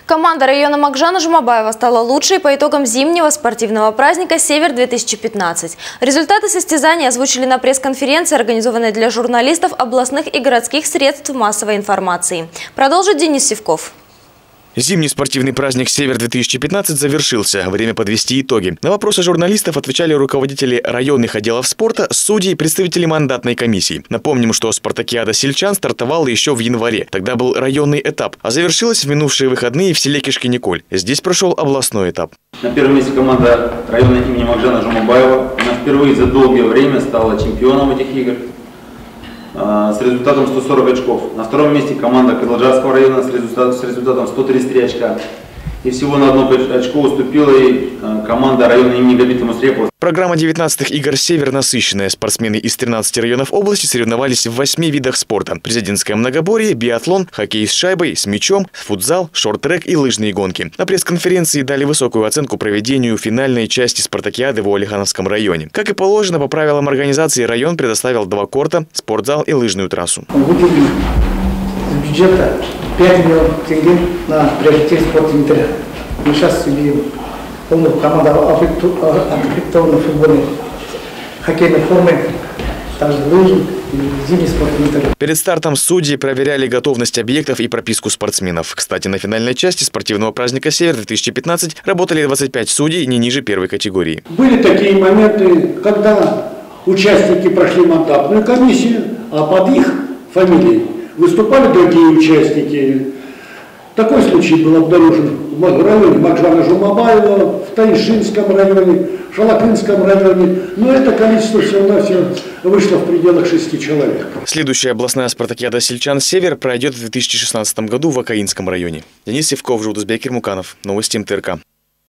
Команда района Макжана Жумабаева стала лучшей по итогам зимнего спортивного праздника «Север-2015». Результаты состязания озвучили на пресс-конференции, организованной для журналистов областных и городских средств массовой информации. Продолжит Денис Сивков. Зимний спортивный праздник «Север-2015» завершился. Время подвести итоги. На вопросы журналистов отвечали руководители районных отделов спорта, судьи и представители мандатной комиссии. Напомним, что спартакиада сельчан стартовала еще в январе. Тогда был районный этап, а завершилась в минувшие выходные в селе Кишкиниколь. Здесь прошел областной этап. На первом месте команда района имени Макжана Жумабаева. Она впервые за долгое время стала чемпионом этих игр с результатом 140 очков. На втором месте команда Кызылжарского района с результатом 133 очка. И всего на одно очко уступила и команда района имени Габита Мусрепова. Программа 19-х игр «Север» насыщенная. Спортсмены из 13 районов области соревновались в 8 видах спорта. Президентское многоборье, биатлон, хоккей с шайбой, с мячом, футзал, шорт-трек и лыжные гонки. На пресс-конференции дали высокую оценку проведению финальной части спартакиады в Уалихановском районе. Как и положено, по правилам организации, район предоставил 2 корта, спортзал и лыжную трассу. Выделили из бюджета 5 миллионов тенге на приоритет спортивный трек. Мы сейчас имеем полную команду укомплектованной футбольной, хоккейной формы, также лыжи и зимний спортивный трек. Перед стартом судьи проверяли готовность объектов и прописку спортсменов. Кстати, на финальной части спортивного праздника «Север-2015» работали 25 судей не ниже первой категории. Были такие моменты, когда участники прошли мандатную комиссию, а под их фамилией выступали другие участники. Такой случай был обнаружен в районе Макжана Жумабаева, в Таишинском районе, в Шалакинском районе. Но это количество всего-навсего вышло в пределах 6 человек. Следующая областная спартакиада сельчан «Север» пройдет в 2016 году в Акаинском районе. Денис Сивков, Жулдызбек Ермуканов. Новости МТРК.